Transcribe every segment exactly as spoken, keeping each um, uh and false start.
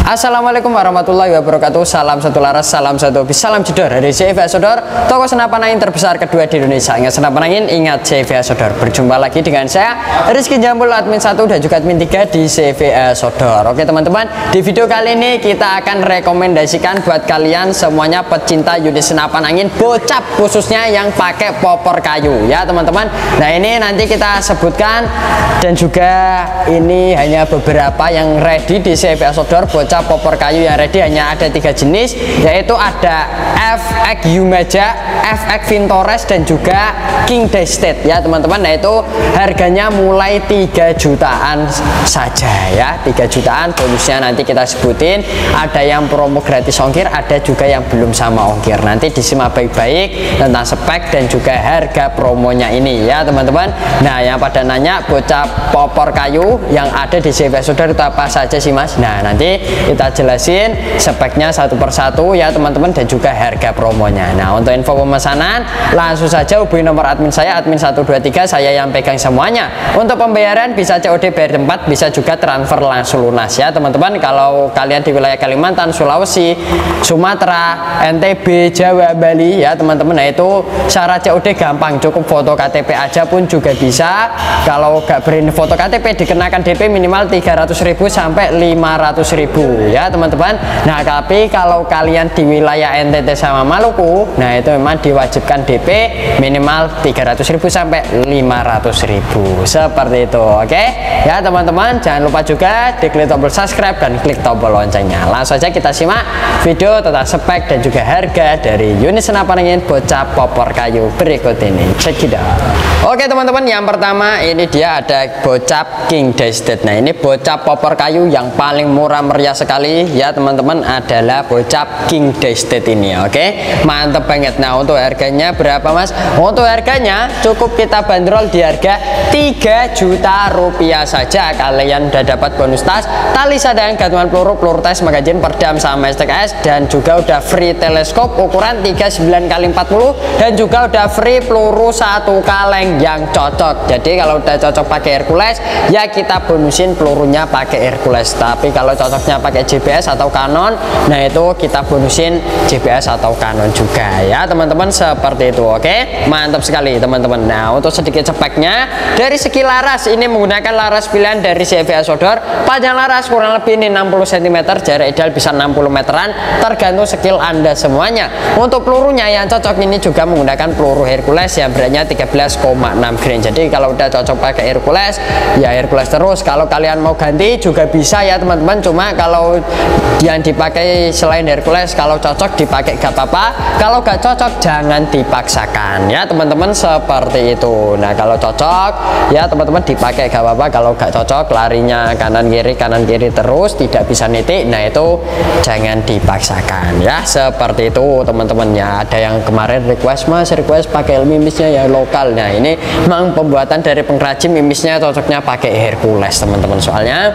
Assalamualaikum warahmatullahi wabarakatuh. Salam satu laras, salam satu hobi, salam jedor dari C V A Sodor, toko senapan angin terbesar kedua di Indonesia. Ingat senapan angin, ingat C V A Sodor. Berjumpa lagi dengan saya Rizky Jambul, admin satu dan juga admin tiga di C V A Sodor. Oke teman-teman, di video kali ini kita akan rekomendasikan buat kalian semuanya pecinta unit senapan angin bocap, khususnya yang pakai popor kayu ya teman-teman. Nah ini nanti kita sebutkan, dan juga ini hanya beberapa yang ready di C V A Sodor. Bocap popor kayu yang ready hanya ada tiga jenis, yaitu ada F X Umaja, F X Vintores, dan juga King Daystate ya teman-teman. Nah itu harganya mulai tiga jutaan saja ya, tiga jutaan. Bonusnya nanti kita sebutin, ada yang promo gratis ongkir, ada juga yang belum sama ongkir. Nanti disimak baik-baik tentang spek dan juga harga promonya ini ya teman-teman. Nah yang pada nanya bocap popor kayu yang ada di C V A Sodor itu apa saja sih mas? Nah nanti kita jelasin speknya satu persatu ya teman-teman, dan juga harga promonya. Nah untuk info pemesanan langsung saja hubungi nomor admin saya, admin satu dua tiga, saya yang pegang semuanya. Untuk pembayaran bisa C O D bayar tempat, bisa juga transfer langsung lunas ya teman-teman. Kalau kalian di wilayah Kalimantan, Sulawesi, Sumatera, N T B, Jawa, Bali ya teman-teman, nah itu syarat C O D gampang, cukup foto K T P aja pun juga bisa. Kalau gak berin foto K T P dikenakan D P minimal tiga ratus ribu sampai lima ratus ribu ya teman-teman. Nah tapi kalau kalian di wilayah N T T sama Maluku, nah itu memang diwajibkan D P minimal tiga ratus ribu sampai lima ratus ribu seperti itu. Oke ya teman-teman, jangan lupa juga diklik tombol subscribe dan klik tombol loncengnya. Langsung saja kita simak video tentang spek dan juga harga dari unit senapan angin bocap popor kayu berikut ini. Check it out. Oke teman-teman, yang pertama ini dia ada bocap King Daystate. Nah ini bocap popor kayu yang paling murah meriah sekali ya teman-teman, adalah bocap King Daystate ini. Oke mantep banget. Nah untuk harganya berapa mas? Untuk harganya cukup kita bandrol di harga tiga juta rupiah saja. Kalian udah dapat bonus tas, tali sadang, gantungan peluru, peluru tes, magazin, perdam, sama S T K S, dan juga udah free teleskop ukuran tiga puluh sembilan kali empat puluh, dan juga udah free peluru satu kaleng yang cocok. Jadi kalau udah cocok pakai Hercules ya kita bonusin pelurunya pakai Hercules. Tapi kalau cocoknya pakai J B S atau Canon, nah itu kita bonusin J B S atau Canon juga ya teman-teman, seperti itu. Oke mantap sekali teman-teman. Nah untuk sedikit speknya, dari segi laras ini menggunakan laras pilihan dari C V A Sodor. Panjang laras kurang lebih ini enam puluh sentimeter, jarak ideal bisa enam puluh meteran, tergantung skill anda semuanya. Untuk pelurunya yang cocok ini juga menggunakan peluru Hercules yang beratnya tiga belas koma enam gram. Jadi kalau udah cocok pakai Hercules ya Hercules terus. Kalau kalian mau ganti juga bisa ya teman-teman, cuma kalau yang dipakai selain Hercules kalau cocok dipakai gak apa-apa, kalau gak cocok jangan dipaksakan ya teman-teman, seperti itu. Nah kalau cocok ya teman-teman dipakai gak apa-apa, kalau gak cocok larinya kanan kiri kanan kiri terus tidak bisa nitik, nah itu jangan dipaksakan ya, seperti itu teman-teman. Ya ada yang kemarin request mas, request pakai mimisnya ya lokal. Nah ini memang pembuatan dari pengrajin, mimisnya cocoknya pakai Hercules teman-teman, soalnya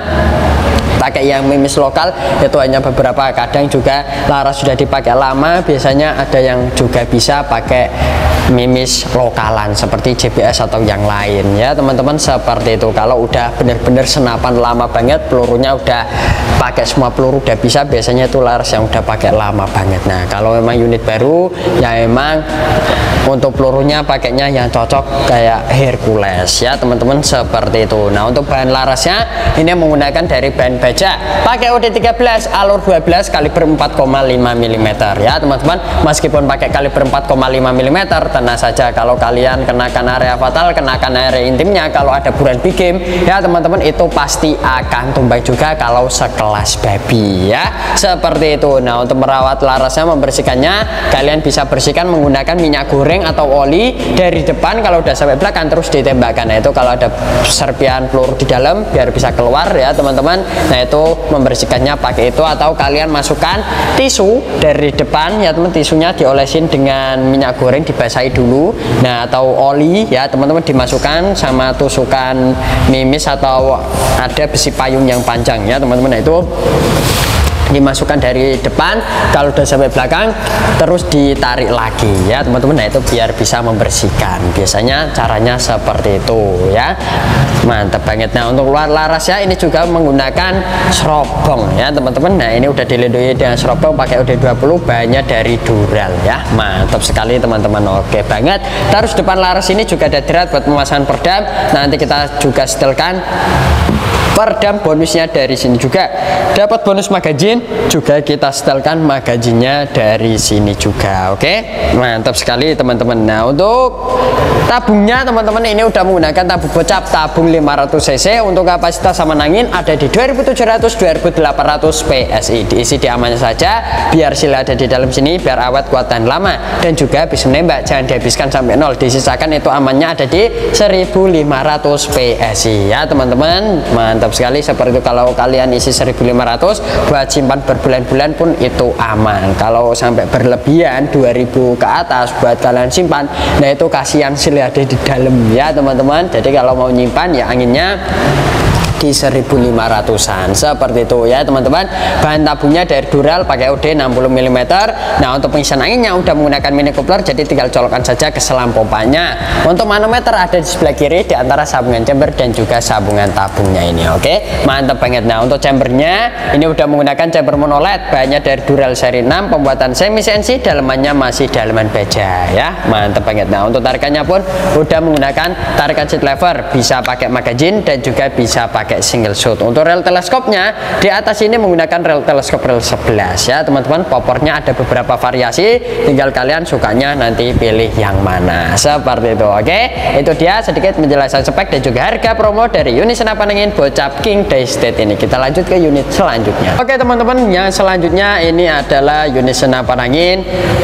pakai yang mimis lokal itu hanya beberapa, kadang juga laras sudah dipakai lama, biasanya ada yang juga bisa pakai mimis lokalan seperti J B S atau yang lain ya teman-teman, seperti itu. Kalau udah bener-bener senapan lama banget, pelurunya udah pakai semua peluru udah bisa, biasanya itu laras yang udah pakai lama banget. Nah kalau memang unit baru ya emang untuk pelurunya pakainya yang cocok kayak Hercules ya teman-teman, seperti itu. Nah untuk bahan larasnya ini menggunakan dari bahan baja, pakai O D tiga belas, alur dua belas, kaliber empat koma lima milimeter ya teman-teman. Meskipun pakai kaliber empat koma lima milimeter, tenang saja kalau kalian kenakan area fatal, kenakan area intimnya, kalau ada buran bikim ya teman-teman, itu pasti akan tumbang juga kalau sekelas babi ya, seperti itu. Nah untuk merawat larasnya, membersihkannya, kalian bisa bersihkan menggunakan minyak goreng atau oli dari depan, kalau udah sampai belakang terus ditembakkan. Nah itu kalau ada serpian peluru di dalam biar bisa keluar ya teman-teman. Nah itu membersihkannya pakai itu, atau kalian masukkan tisu dari depan ya teman, tisunya diolesin dengan minyak goreng, dibasahi dulu, nah atau oli ya teman-teman, dimasukkan sama tusukan mimis atau ada besi payung yang panjang ya teman-teman. Nah itu dimasukkan dari depan, kalau udah sampai belakang terus ditarik lagi ya teman-teman. Nah itu biar bisa membersihkan, biasanya caranya seperti itu ya, mantap banget. Nah untuk luar larasnya ini juga menggunakan serobong ya teman-teman. Nah ini udah dilindungi dengan serobong pakai U D dua puluh, bahannya dari Dural ya, mantap sekali teman-teman. Oke banget. Terus depan laras ini juga ada drat buat pemasangan perdam, nanti kita juga setelkan perdam bonusnya dari sini juga. Dapat bonus magazin juga, kita setelkan magazinnya dari sini juga. Oke mantap sekali teman-teman. Nah untuk tabungnya teman-teman ini udah menggunakan tabung bocap tabung lima ratus cc, untuk kapasitas sama angin ada di dua ribu tujuh ratus dua ribu delapan ratus P S I. Diisi di amannya saja biar sila ada di dalam sini, biar awet kuat dan lama, dan juga bisa menembak, jangan dihabiskan sampai nol, disisakan itu amannya ada di seribu lima ratus P S I ya teman-teman. Mantap sekali. Seperti itu, kalau kalian isi seribu lima ratus buat simpan berbulan-bulan pun itu aman. Kalau sampai berlebihan dua ribu ke atas buat kalian simpan, nah itu kasihan sil ada di dalam ya teman-teman. Jadi kalau mau nyimpan ya anginnya di seribu lima ratusan seperti itu ya teman-teman. Bahan tabungnya dari Dural pakai U D enam puluh milimeter. Nah untuk pengisian anginnya udah menggunakan mini coupler, jadi tinggal colokkan saja ke selang pompanya. Untuk manometer ada di sebelah kiri di antara sambungan chamber dan juga sambungan tabungnya ini. Oke mantap banget. Nah untuk chambernya ini udah menggunakan chamber monoled, bahannya dari Dural seri enam, pembuatan semi C N C, dalemannya masih daleman baja ya, mantap banget. Nah untuk tarikannya pun udah menggunakan tarikan seat lever, bisa pakai magazin dan juga bisa pakai pakai single shot. Untuk rel teleskopnya di atas ini menggunakan rel teleskop rel sebelas ya teman-teman. Popornya ada beberapa variasi, tinggal kalian sukanya nanti pilih yang mana seperti itu. Oke itu dia sedikit penjelasan spek dan juga harga promo dari unit senapan angin bocap King Daystate ini. Kita lanjut ke unit selanjutnya. Oke teman-teman, yang selanjutnya ini adalah unit senapan angin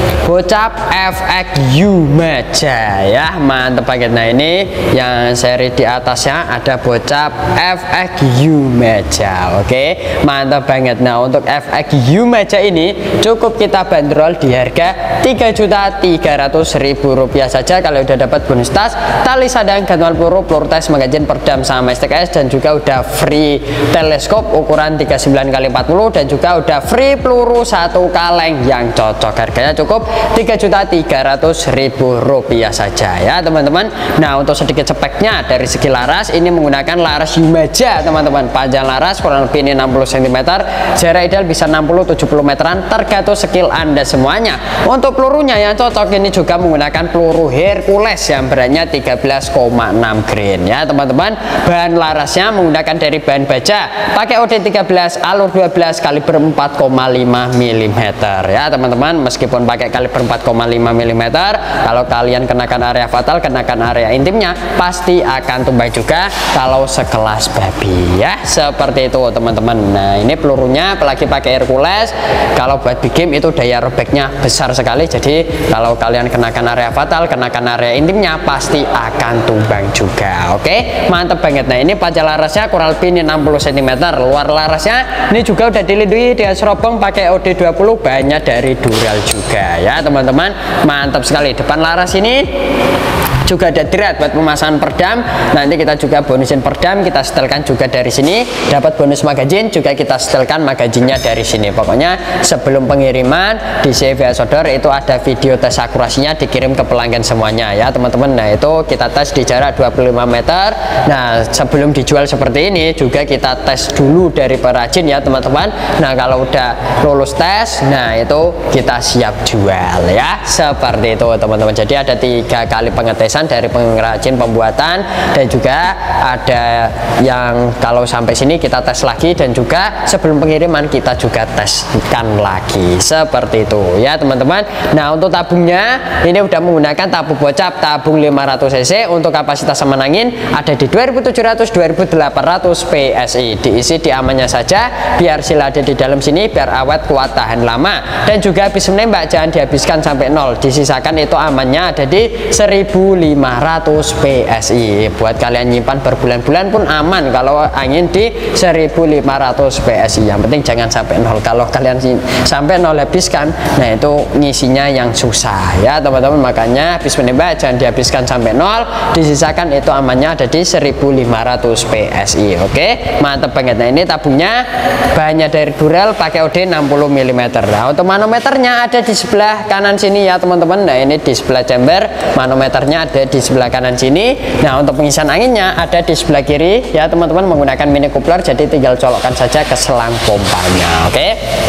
bocap F X U Maja ya, mantap banget. Nah ini yang seri di atasnya ada bocap F X U Maja. Oke mantap banget. Nah untuk F X U Maja ini cukup kita bandrol di harga tiga juta tiga ratus ribu rupiah saja. Kalau udah dapat bonus tas, tali sadang, gantungan peluru, peluru tes, magazin, perdam sama S T K S, dan juga udah free teleskop ukuran tiga puluh sembilan kali empat puluh, dan juga udah free peluru satu kaleng yang cocok. Harganya cukup tiga juta tiga ratus ribu rupiah saja ya teman-teman. Nah untuk sedikit speknya dari segi laras ini menggunakan laras Umaja teman-teman. Panjang laras kurang lebih ini enam puluh sentimeter, jarak ideal bisa enam puluh tujuh puluh meteran, tergantung skill anda semuanya. Untuk pelurunya yang cocok ini juga menggunakan peluru Hercules yang beratnya tiga belas koma enam grain ya teman-teman. Bahan larasnya menggunakan dari bahan baja, pakai O D tiga belas, alur dua belas, kaliber empat koma lima milimeter ya teman-teman. Meskipun pakai kaliber empat koma lima milimeter, kalau kalian kenakan area fatal, kenakan area intimnya pasti akan tumbang juga kalau sekelas babi ya, seperti itu teman-teman. Nah ini pelurunya apalagi pakai Hercules, kalau buat big game itu daya robeknya besar sekali, jadi kalau kalian kenakan area fatal, kenakan area intimnya pasti akan tumbang juga. Oke mantap banget. Nah ini panjang larasnya kurang lebih ini enam puluh sentimeter, luar larasnya ini juga udah dilindungi dengan serobong pakai O D dua puluh, bahannya dari Dural juga ya teman-teman. Mantap sekali. Depan laras ini juga ada drat buat pemasangan perdam, nanti kita juga bonusin perdam, kita setelkan juga dari sini. Dapat bonus magazin juga kita setelkan magazinnya dari sini. Pokoknya sebelum pengiriman di C V Sodor itu ada video tes akurasinya dikirim ke pelanggan semuanya ya teman-teman. Nah itu kita tes di jarak dua puluh lima meter. Nah sebelum dijual seperti ini juga kita tes dulu dari perajin ya teman-teman. Nah kalau udah lulus tes, nah itu kita siap jual ya, seperti itu teman-teman. Jadi ada tiga kali pengetesan dari pengrajin pembuatan, dan juga ada yang kalau sampai sini kita tes lagi, dan juga sebelum pengiriman kita juga teskan lagi, seperti itu ya teman-teman. Nah untuk tabungnya ini udah menggunakan tabung bocap tabung lima ratus cc, untuk kapasitas semen angin ada di dua ribu tujuh ratus dua ribu delapan ratus P S I. Diisi di amannya saja biar sila ada di dalam sini, biar awet kuat tahan lama, dan juga habis menembak jangan dihabiskan sampai nol, disisakan itu amannya ada di seribu lima lima ratus P S I. Buat kalian nyimpan berbulan-bulan pun aman kalau angin di seribu lima ratus P S I. Yang penting jangan sampai nol. Kalau kalian sampai nol habiskan, nah itu ngisinya yang susah ya teman-teman. Makanya habis menembak jangan dihabiskan sampai nol, disisakan itu amannya ada di seribu lima ratus P S I. Oke, mantap banget. Nah ini tabungnya bahannya dari Dural, pakai O D enam puluh milimeter. Nah untuk manometernya ada di sebelah kanan sini ya teman-teman. Nah ini di sebelah chamber, manometernya ada di sebelah kanan sini. Nah untuk pengisian anginnya ada di sebelah kiri ya teman-teman, menggunakan mini coupler, jadi tinggal colokkan saja ke selang pompanya. Oke,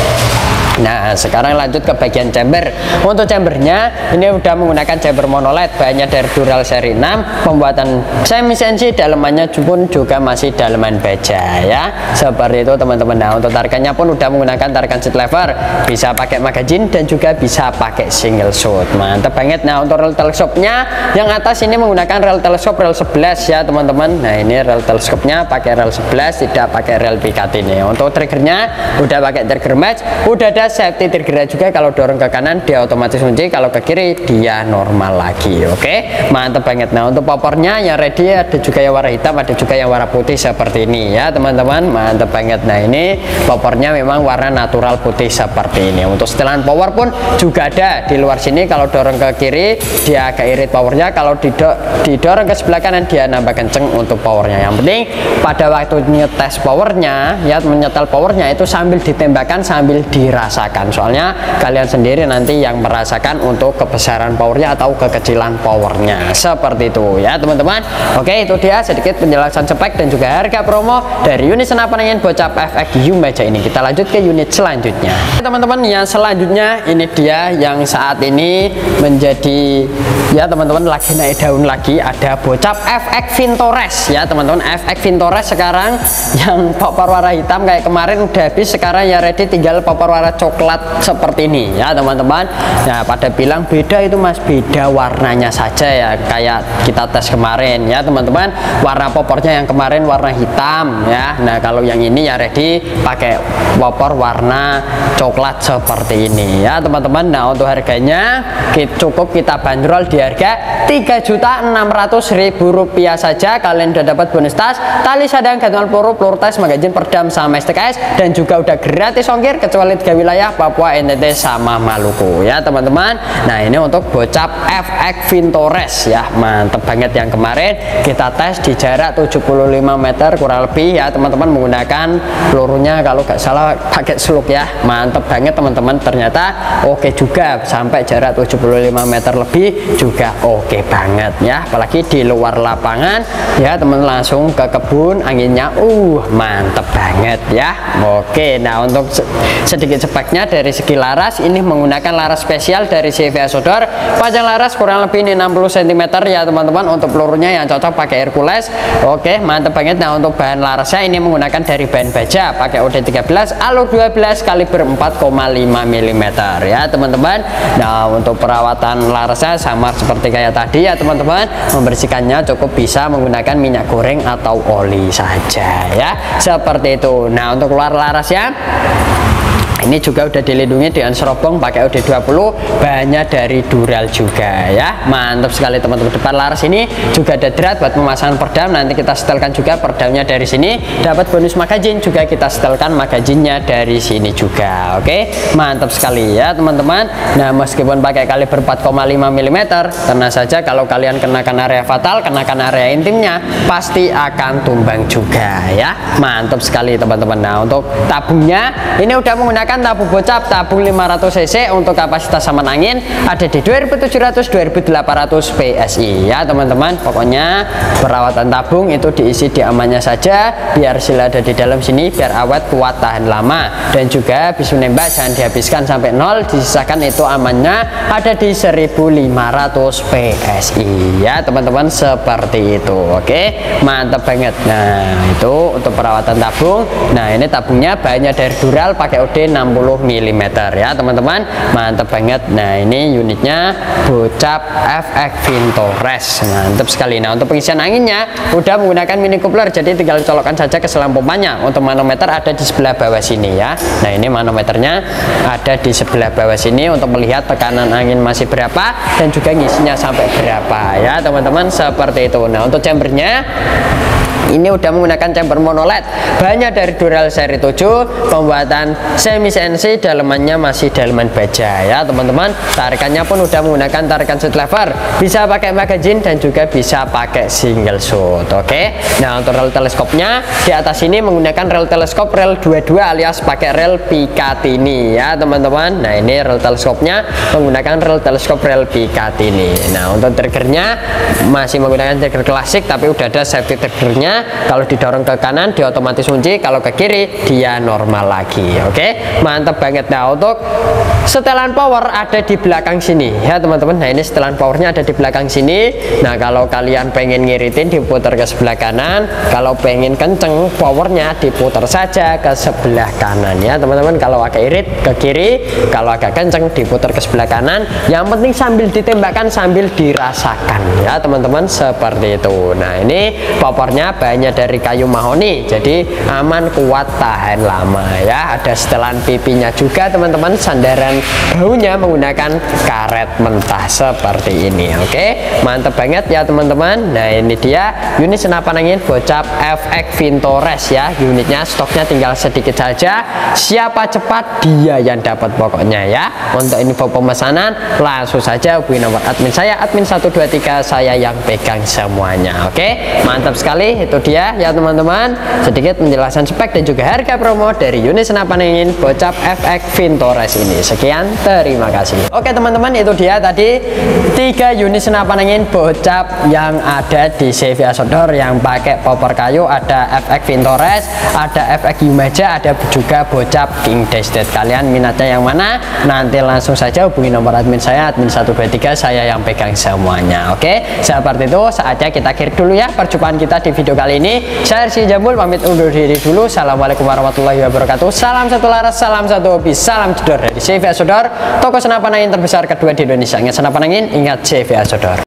nah sekarang lanjut ke bagian chamber. Untuk chambernya ini udah menggunakan chamber monoled, bahannya dari Dural seri enam, pembuatan semi C N C, dalemannya pun juga masih daleman baja ya, seperti itu teman-teman. Nah untuk tarikannya pun udah menggunakan tarikan seat lever, bisa pakai magazine dan juga bisa pakai single shot, mantap banget. Nah untuk rel teleskopnya yang atas ini menggunakan rel teleskop rel sebelas ya teman-teman. Nah ini rel teleskopnya pakai rel sebelas, tidak pakai rel pikat ini. Untuk triggernya udah pakai trigger match, udah ada safety trigger juga, kalau dorong ke kanan dia otomatis kunci, kalau ke kiri dia normal lagi. Oke, mantap banget. Nah untuk popornya yang ready ada juga yang warna hitam, ada juga yang warna putih seperti ini ya teman-teman, mantap banget. Nah ini popornya memang warna natural putih seperti ini. Untuk setelan power pun juga ada di luar sini, kalau dorong ke kiri dia agak irit powernya, kalau dido didorong ke sebelah kanan dia nambah kenceng untuk powernya. Yang penting pada waktu nyetes powernya ya, menyetel powernya itu sambil ditembakkan sambil dirasakan, soalnya kalian sendiri nanti yang merasakan untuk kebesaran powernya atau kekecilan powernya, seperti itu ya teman-teman. Oke, itu dia sedikit penjelasan spek dan juga harga promo dari unit senapan angin Bocap F X Yumaja ini. Kita lanjut ke unit selanjutnya teman-teman. Yang selanjutnya ini dia yang saat ini menjadi ya teman-teman lagi naik daun lagi, ada Bocap F X Vintores ya teman-teman. F X Vintores sekarang yang popor warna hitam kayak kemarin udah habis, sekarang ya ready tinggal popor warna coklat seperti ini ya teman-teman. Nah pada bilang beda itu mas, beda warnanya saja ya, kayak kita tes kemarin ya teman-teman, warna popornya yang kemarin warna hitam ya. Nah kalau yang ini ya ready pakai popor warna coklat seperti ini ya teman-teman. Nah untuk harganya cukup kita bandrol di harga tiga juta enam ratus ribu rupiah saja. Kalian udah dapat bonus tas, tali sadang, gantungan peluru, peluru tes, magazin, perdam sama S T K S, dan juga udah gratis ongkir kecuali tiga wilayah, Papua, N T T sama Maluku ya teman-teman. Nah ini untuk Bocap F X Vintores ya, mantep banget. Yang kemarin kita tes di jarak tujuh puluh lima meter kurang lebih ya teman-teman, menggunakan pelurunya kalau nggak salah pakai slug ya, mantep banget teman-teman. Ternyata oke juga, sampai jarak tujuh puluh lima meter lebih juga oke banget ya, apalagi di luar lapangan ya teman, langsung ke kebun anginnya uh mantep banget ya. Oke, nah untuk sedikit speknya dari segi laras ini menggunakan laras spesial dari C V S Outdoor, panjang laras kurang lebih ini enam puluh sentimeter ya teman-teman. Untuk pelurunya yang cocok pakai Hercules. Oke, mantep banget. Nah untuk bahan larasnya ini menggunakan dari bahan baja, pakai O D tiga belas, alur dua belas, kaliber empat koma lima milimeter ya teman-teman. Nah untuk perawatan larasnya sama seperti kayak tadi ya teman-teman, membersihkannya cukup bisa menggunakan minyak goreng atau oli saja ya, seperti itu. Nah untuk luar larasnya ini juga udah dilindungi dengan serobong pakai O D dua puluh, bahannya dari Dural juga ya, mantap sekali teman-teman. Depan laras ini juga ada drat buat pemasangan perdam, nanti kita setelkan juga perdamnya dari sini. Dapat bonus magazine juga, kita setelkan magazinnya dari sini juga. Oke, mantap sekali ya teman-teman. Nah meskipun pakai kaliber empat koma lima milimeter, tenang saja kalau kalian kenakan area fatal, kenakan area intimnya pasti akan tumbang juga ya, mantap sekali teman-teman. Nah untuk tabungnya ini udah menggunakan tabung Bocap tabung lima ratus cc, untuk kapasitas saman angin ada di dua ribu tujuh ratus sampai dua ribu delapan ratus P S I ya teman-teman. Pokoknya perawatan tabung itu diisi di amannya saja, biar sila ada di dalam sini, biar awet, kuat, tahan lama, dan juga habis menembak jangan dihabiskan sampai nol, disisakan itu amannya ada di seribu lima ratus P S I ya teman-teman, seperti itu. Oke, mantap banget. Nah itu untuk perawatan tabung. Nah ini tabungnya bahannya dari Dural, pakai O D enam enam puluh milimeter ya teman-teman, mantap banget. Nah ini unitnya bocap F X Vintores, mantap sekali. Nah untuk pengisian anginnya udah menggunakan mini coupler, jadi tinggal colokkan saja ke selang pompanya. Untuk manometer ada di sebelah bawah sini ya. Nah ini manometernya ada di sebelah bawah sini untuk melihat tekanan angin masih berapa dan juga ngisinya sampai berapa ya teman-teman, seperti itu. Nah untuk chambernya ini udah menggunakan chamber mono L E D, bahannya dari Dural seri tujuh, pembuatan semi C N C, dalemannya masih daleman baja ya teman-teman. Tarikannya pun udah menggunakan tarikan shoot lever, bisa pakai magazine dan juga bisa pakai single shoot. Oke, nah untuk rel teleskopnya di atas ini menggunakan rel teleskop rel dua puluh dua alias pakai rel Picatinny ya teman-teman. Nah ini rel teleskopnya menggunakan rel teleskop rel Picatinny. Nah untuk triggernya masih menggunakan trigger klasik, tapi udah ada safety triggernya. Kalau didorong ke kanan dia otomatis kunci, kalau ke kiri dia normal lagi. Oke, mantap banget. Nah untuk setelan power ada di belakang sini ya teman-teman. Nah ini setelan powernya ada di belakang sini. Nah kalau kalian pengen ngiritin diputar ke sebelah kanan, kalau pengen kenceng powernya diputar saja ke sebelah kanan ya teman-teman. Kalau agak irit ke kiri, kalau agak kenceng diputar ke sebelah kanan. Yang penting sambil ditembakkan sambil dirasakan ya teman-teman, seperti itu. Nah ini popornya bahannya dari kayu mahoni, jadi aman, kuat, tahan lama ya. Ada setelan pipinya juga teman-teman, sandaran baunya menggunakan karet mentah seperti ini. Oke, mantap banget ya teman-teman. Nah ini dia unit senapan angin bocap F X Vintores ya. Unitnya stoknya tinggal sedikit saja, siapa cepat dia yang dapat pokoknya ya. Untuk info pemesanan langsung saja hubungi nomor admin saya, admin satu dua tiga, saya yang pegang semuanya. Oke, mantap sekali. Itu dia ya teman-teman, sedikit penjelasan spek dan juga harga promo dari unit senapan angin bocap F X Vintores ini. Sekian, terima kasih. Oke teman-teman, itu dia tadi tiga unit senapan angin bocap yang ada di C V Outdoor yang pakai popor kayu. Ada F X Vintores, ada F X Yumaja, ada juga bocap King Destet. Kalian minatnya yang mana? Nanti langsung saja hubungi nomor admin saya, admin satu dua tiga, saya yang pegang semuanya. Oke, seperti itu. Saatnya kita akhiri dulu ya perjumpaan kita di video kali ini. Saya Rizky Jambul pamit undur diri dulu. Assalamualaikum warahmatullahi wabarakatuh. Salam satu laras, salam satu hobi, salam jedor dari C V Outdoor, toko senapan angin terbesar kedua di Indonesia. Ingat senapan angin, ingat C V Outdoor.